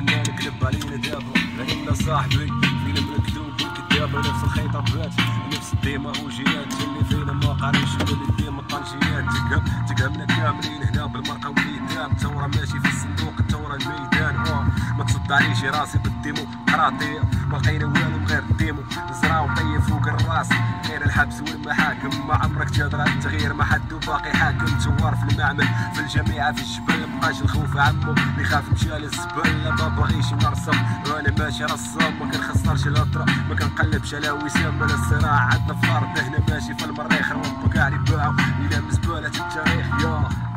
ما نكذب علينا دابا غنينا صاحبي فيلم مكتوب والكتابة نفس الخيطات نفس الديماغوجيات اللي فينا ما قاريش اللي ديما طنجيات تقهمنا كاملين هنا بالمرقة واليدام الثورة ماشي في الصندوق الثورة الميدان ما تصد عليش راسي بالديمو قراطية ما لقينا والو غير الديمو زراو طيب فوق الراس غير الحبس والمحاكم ما عمرك تهضر على التغيير ما حد باقي حاكم ثوار في المعمل في الجامعة في الجبل مبقاش الخوف عمو اللي خاف مشى للزبل ما باغيش نرسم وانا ماشي رسام ما كنخسرش الهضرة ما كنقلبش على وسام ولا الصراع عندنا في الارض هنا ماشي في المريخ ربك كاع اللي باعو الى مزبالة التاريخ يا